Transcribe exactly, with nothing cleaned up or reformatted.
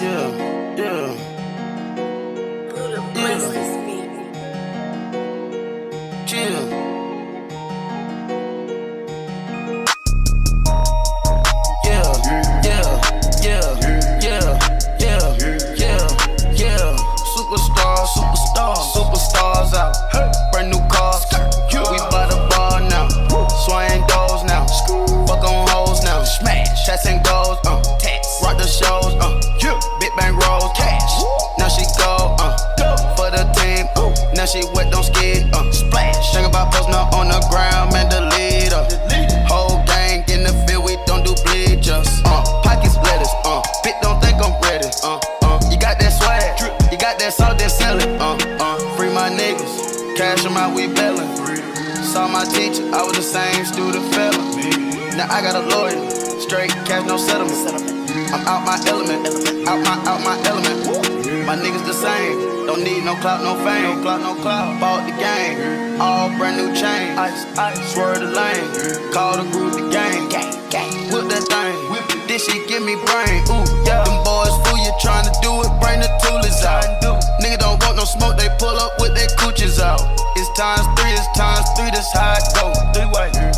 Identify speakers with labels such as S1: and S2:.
S1: Yeah, yeah.
S2: Bless this beat.
S1: Chill. Yeah, yeah, yeah, yeah, yeah, yeah, yeah. Superstars, superstars, superstars out. Brand new cars, we by the bar now. Swaying doors now. Fuck on hoes now. Smash, chats and goals, uh. Rock the shows, uh. Big bang rolls, cash. Now she go, uh. For the team, uh. Now she wet, don't skid, uh. Splash. Think about posting up on the ground, man, the leader. Whole gang in the field, we don't do bleed just, uh. Pockets lettuce, uh. Bitch don't think I'm ready, uh. Uh. You got that swag, you got that salt, then sell it, uh. Uh. Free my niggas, cash them out, we bellin'. Saw my teacher, I was the same student fella. Now I got a lawyer, straight cash, no settlement. I'm out my element, out my, out my element. My niggas the same, don't need no clout, no fame. No clout, no clout. Bought the game, all brand new chain. Ice, ice, swerve the lane, call the group the game. Whip that thing, whip it. This shit give me brain. Ooh, yeah. Them boys fool you tryna do it, bring the toolies out. Nigga don't want no smoke, they pull up with their coochies out. It's times three, it's times three, that's how it go. Three way.